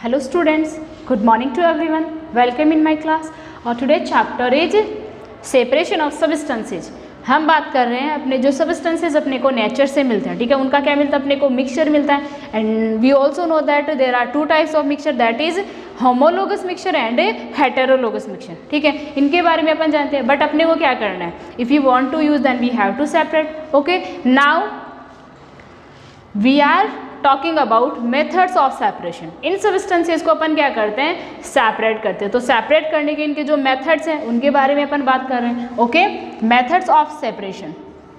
Hello students, good morning to everyone. Welcome in my class. और today chapter is separation of substances. हम बात कर रहे हैं अपने जो substances अपने को नेचर से मिलते हैं, ठीक है, उनका क्या मिलता है, अपने को मिक्सचर मिलता है. And we also know that there are two types of mixture, that is homologous mixture and heterologous mixture. ठीक है, इनके बारे में अपन जानते हैं, बट अपने को क्या करना है, if you want to use then we have to separate. Okay, now we are talking about methods of separation. इन सब्सटेंसेस को अपन क्या करते हैं, सेपरेट करते हैं. तो सेपरेट करने के इनके जो मेथड्स हैं उनके बारे में अपन बात कर रहे हैं. Okay, methods of separation.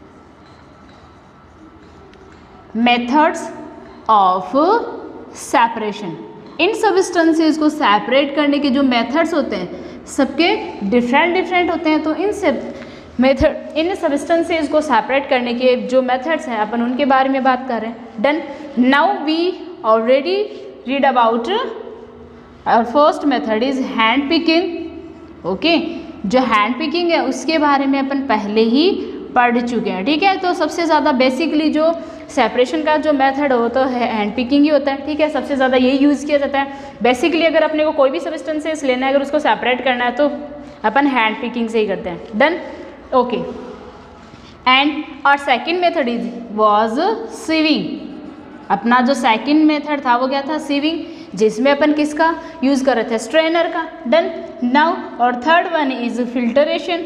Methods of separation. इन सब्सटेंसेस को सेपरेट करने के जो मेथड्स होते हैं सबके डिफरेंट होते हैं. तो इन सब मेथड, इन सब्सटेंसेस को सेपरेट करने के जो मेथड्स हैं अपन उनके बारे में बात कर रहे हैं. Done. Now we already read about our first method is hand picking. Okay, जो हैंड पिकिंग है उसके बारे में अपन पहले ही पढ़ चुके हैं. ठीक है, तो सबसे ज़्यादा बेसिकली जो सेपरेशन का जो मेथड हो तो हैंड पिकिंग ही होता है. ठीक है, सबसे ज़्यादा यही यूज़ किया जाता है. बेसिकली अगर अपने को कोई भी सब्सटेंसेस लेना है, अगर उसको सेपरेट करना है तो अपन हैंड पिकिंग से ही करते हैं. डन. ओके, एंड और second method is was sieving. अपना जो सेकेंड मेथड था वो क्या था, सीविंग, जिसमें अपन किसका यूज़ कर रहे थे, स्ट्रेनर का. डन. नाउ और third one is filtration.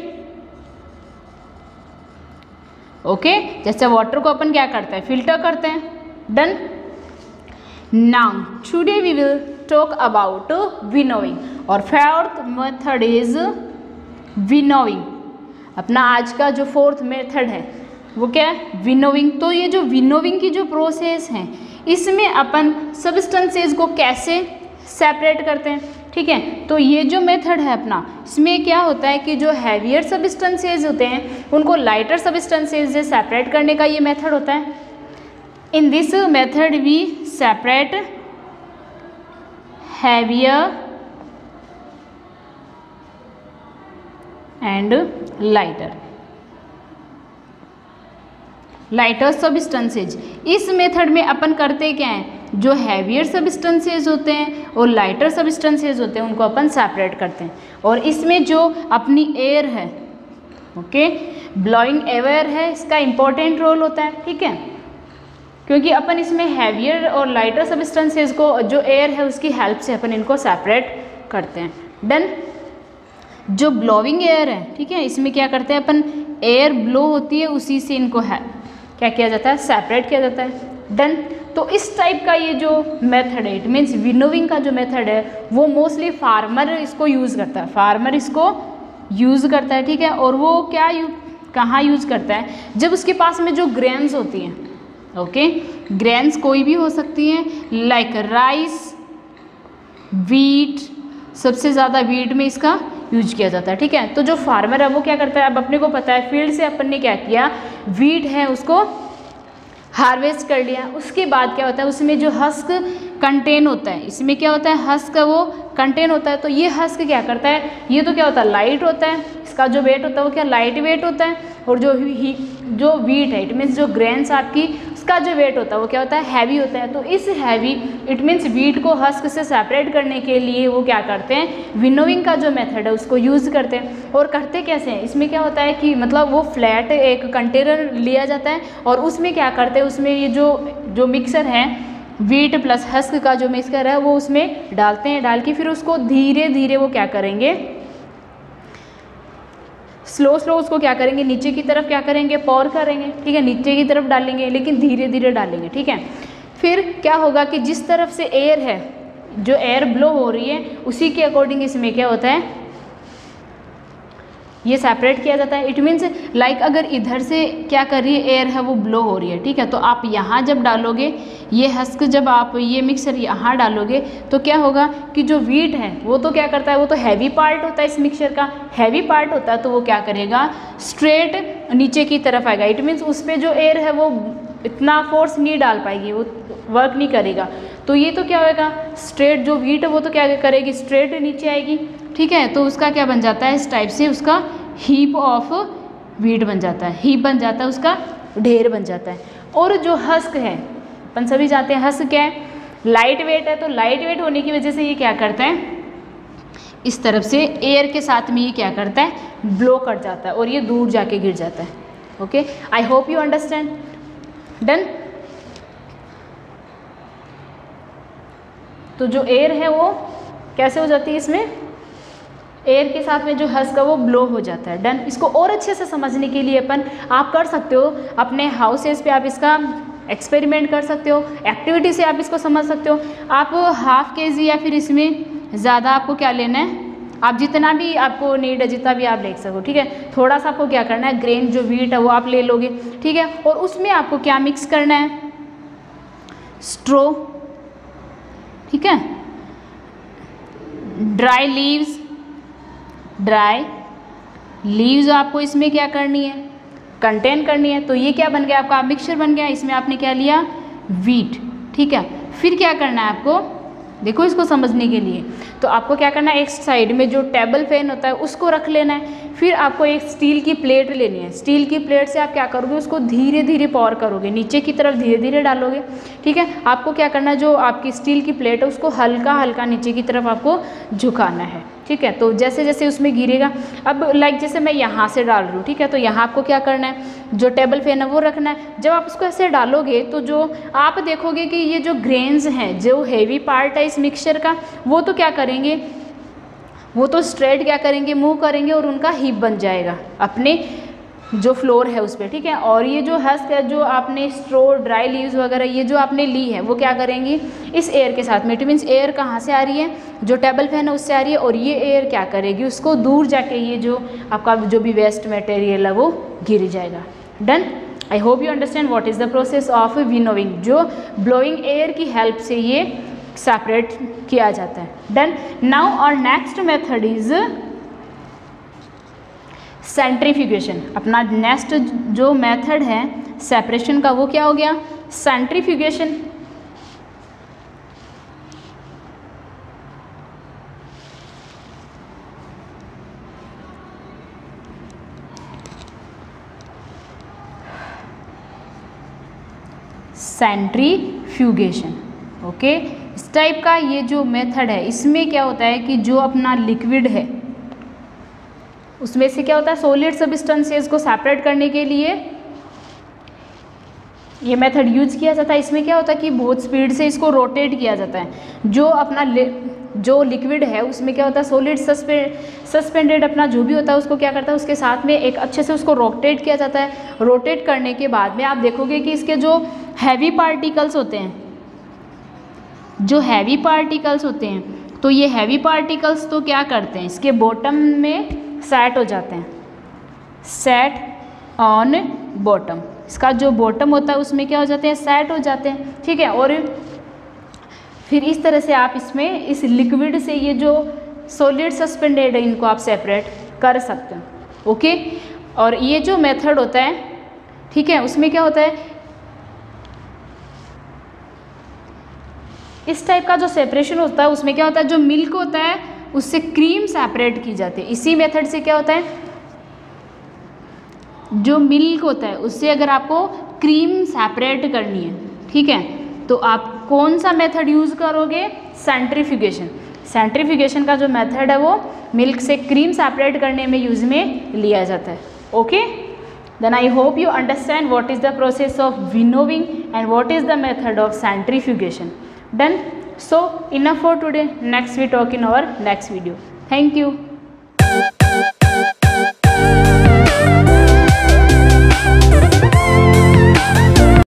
Okay, जैसे वाटर को अपन क्या करते हैं, फिल्टर करते हैं. Done. Now today we will talk about winnowing. और फोर्थ मेथड इज विनोइंग. अपना आज का जो फोर्थ मेथड है वो क्या है, विनोविंग. तो ये जो विनोविंग की जो प्रोसेस है इसमें अपन सब्सटेंसेस को कैसे सेपरेट करते हैं. ठीक है, तो ये जो मेथड है अपना, इसमें क्या होता है कि जो हैवियर सब्सटेंसेस होते हैं उनको लाइटर सब्सटेंसेस से सेपरेट करने का ये मेथड होता है. In this method we separate heavier and lighter substances. इस मेथड में अपन करते क्या हैं, जो हैवियर सब्सटेंसेज होते हैं और लाइटर सब्सटेंसेज होते हैं उनको अपन सेपरेट करते हैं. और इसमें जो अपनी एयर है, ओके, ब्लोइंग एयर है, इसका इम्पोर्टेंट रोल होता है. ठीक है, क्योंकि अपन इसमें हैवियर और लाइटर सब्सटेंसेज को जो एयर है उसकी हेल्प से अपन इनको सेपरेट करते हैं. डन. जो ब्लोइंग एयर है, ठीक है, इसमें क्या करते हैं अपन, एयर ब्लो होती है उसी से इनको है क्या किया जाता है, सेपरेट किया जाता है. डन. तो इस टाइप का ये जो मेथड है, इट मीन्स विनोविंग का जो मेथड है वो मोस्टली फार्मर इसको यूज़ करता है. फार्मर इसको यूज़ करता है. ठीक है, और वो क्या कहाँ यूज़ करता है, जब उसके पास में जो ग्रेन्स होती हैं, ओके, ग्रेन्स कोई भी हो सकती हैं, लाइक राइस, वीट, सबसे ज़्यादा वीट में इसका यूज किया जाता है. ठीक है, तो जो फार्मर है वो क्या करता है, अब अपने को पता है फील्ड से अपन ने क्या किया, वीट है उसको हार्वेस्ट कर लिया. उसके बाद क्या होता है, उसमें जो हस्क कंटेन होता है, इसमें क्या होता है, हस्क का वो कंटेन होता है. तो ये हस्क क्या करता है, ये तो क्या होता है, लाइट होता है, इसका जो वेट होता है वो क्या, लाइट वेट होता है. और जो वीट है, इट मीन्स जो ग्रेन्स आपकी, उसका जो वेट होता है वो क्या होता है, हैवी होता है. तो इस हैवी, इट मीन्स वीट को हस्क से सेपरेट करने के लिए वो क्या करते हैं, विनोविंग का जो मेथड है उसको यूज़ करते हैं. और करते कैसे हैं, इसमें क्या होता है कि मतलब वो फ्लैट एक कंटेनर लिया जाता है और उसमें क्या करते हैं, उसमें ये जो मिक्सर है, वीट प्लस हस्क का जो मिक्सर है वो उसमें डालते हैं. डाल के फिर उसको धीरे धीरे वो क्या करेंगे, स्लो उसको क्या करेंगे, नीचे की तरफ क्या करेंगे, पॉर करेंगे. ठीक है, नीचे की तरफ डालेंगे लेकिन धीरे धीरे डालेंगे. ठीक है, फिर क्या होगा कि जिस तरफ से एयर है, जो एयर ब्लो हो रही है उसी के अकॉर्डिंग इसमें क्या होता है, ये सेपरेट किया जाता है. इट मीन्स लाइक अगर इधर से क्या कर रही है, एयर है वो ब्लो हो रही है. ठीक है, तो आप यहाँ जब डालोगे ये हस्क, जब आप ये मिक्सर यहाँ डालोगे तो क्या होगा कि जो वीट है वो तो क्या करता है, वो तो हैवी पार्ट होता है, इस मिक्सचर का हैवी पार्ट होता है, तो वो क्या करेगा, स्ट्रेट नीचे की तरफ आएगा. इट मीन्स उस पर जो एयर है वो इतना फोर्स नहीं डाल पाएगी, वो वर्क नहीं करेगा. तो ये तो क्या होगा, स्ट्रेट जो वीट है वो तो क्या करेगी, स्ट्रेट नीचे आएगी. ठीक है, तो उसका क्या बन जाता है, इस टाइप से उसका हीप ऑफ वीट बन जाता है, हीप बन जाता है, उसका ढेर बन जाता है. और जो हस्क है, अपन सभी जानते हैं हस्क क्या है, लाइट वेट है, तो लाइट वेट होने की वजह से ये क्या करता है, इस तरफ से एयर के साथ में ये क्या करता है, ब्लो कर जाता है और ये दूर जाके गिर जाता है। Okay, I hope you understand. Done. तो जो एयर है वो कैसे हो जाती है, इसमें एयर के साथ में जो हस्क है वो ब्लो हो जाता है। डन। इसको और अच्छे से समझने के लिए अपन आप कर सकते हो अपने हाउसेस पे, आप इसका एक्सपेरिमेंट कर सकते हो, एक्टिविटी से आप इसको समझ सकते हो। आप ½ kg या फिर इसमें ज़्यादा आपको क्या लेना है, आप जितना भी आपको नीड है जितना भी आप ले सको, ठीक है। थोड़ा सा आपको क्या करना है, ग्रेन जो व्हीट है वो आप ले लोगे, ठीक है। और उसमें आपको क्या मिक्स करना है, स्ट्रो, ठीक है, ड्राई लीव्स आपको इसमें क्या करनी है, कंटेन करनी है। तो ये क्या बन गया आपका मिक्सचर बन गया, इसमें आपने क्या लिया, व्हीट, ठीक है। फिर क्या करना है आपको, देखो इसको समझने के लिए, तो आपको क्या करना है, एक साइड में जो टेबल फैन होता है उसको रख लेना है। फिर आपको एक स्टील की प्लेट लेनी है, स्टील की प्लेट से आप क्या करोगे, उसको धीरे धीरे पॉर करोगे, नीचे की तरफ धीरे धीरे डालोगे, ठीक है। आपको क्या करना है, जो आपकी स्टील की प्लेट है उसको हल्का हल्का नीचे की तरफ आपको झुकाना है, ठीक है। तो जैसे जैसे उसमें गिरेगा, अब लाइक जैसे मैं यहाँ से डाल रही हूँ, ठीक है, तो यहाँ आपको क्या करना है, जो टेबल फैन है वो रखना है। जब आप उसको ऐसे डालोगे तो जो आप देखोगे कि ये जो ग्रेन्स हैं, जो हेवी पार्ट है इस मिक्सचर का, वो तो क्या करेंगे, वो तो स्ट्रेट क्या करेंगे, मूव करेंगे और उनका हीप बन जाएगा अपने जो फ्लोर है उस पर, ठीक है। और ये जो हस्क है, जो आपने स्ट्रो, ड्राई लीव्स वगैरह ये जो आपने ली है, वो क्या करेंगी, इस एयर के साथ में, इट मीन्स एयर कहाँ से आ रही है, जो टेबल फैन है उससे आ रही है, और ये एयर क्या करेगी, उसको दूर जाके ये जो आपका जो भी वेस्ट मटेरियल है वो गिर जाएगा। Done. I hope you understand what is the process of winnowing, जो ब्लोइंग एयर की हेल्प से ये सेपरेट किया जाता है। डन। नाउ और नेक्स्ट मेथड इज सेंट्रीफ्यूगेशन। अपना नेक्स्ट जो मेथड है सेपरेशन का वो क्या हो गया, सेंट्रीफ्यूगेशन। Centrifugation, okay. इस टाइप का ये जो मेथड है, इसमें क्या होता है कि जो अपना लिक्विड है उसमें से क्या होता है, सॉलिड सब्सटेंसेस को सेपरेट करने के लिए ये मेथड यूज किया जाता है। इसमें क्या होता है कि बहुत स्पीड से इसको रोटेट किया जाता है। जो अपना जो लिक्विड है उसमें क्या होता है, सॉलिड सस्पेंडेड अपना जो भी होता है उसको क्या करता है, उसके साथ में एक अच्छे से उसको रोटेट किया जाता है। रोटेट करने के बाद में आप देखोगे कि इसके जो हैवी पार्टिकल्स होते हैं, तो ये हैवी पार्टिकल्स तो क्या करते हैं, इसके बॉटम में सेट हो जाते हैं, सेट ऑन बॉटम। इसका जो बॉटम होता है उसमें क्या हो जाते हैं, सेट हो जाते हैं, ठीक है। और फिर इस तरह से आप इसमें इस लिक्विड से ये जो सॉलिड सस्पेंडेड है इनको आप सेपरेट कर सकते हैं, ओके। और ये जो मेथड होता है, ठीक है, उसमें क्या होता है, इस टाइप का जो सेपरेशन होता है उसमें क्या होता है, जो मिल्क होता है उससे क्रीम सेपरेट की जाती है। इसी मेथड से क्या होता है, जो मिल्क होता है उससे अगर आपको क्रीम सेपरेट करनी है, ठीक है, तो आप कौन सा मेथड यूज़ करोगे, सेंट्रीफ्यूगेशन। सेंट्रीफ्यूगेशन का जो मेथड है वो मिल्क से क्रीम सेपरेट करने में यूज़ में लिया जाता है, okay. Then I hope you understand what is the process of winnowing and what is the method of centrifugation. Done. So enough for today. Next we talk in our next video. Thank you.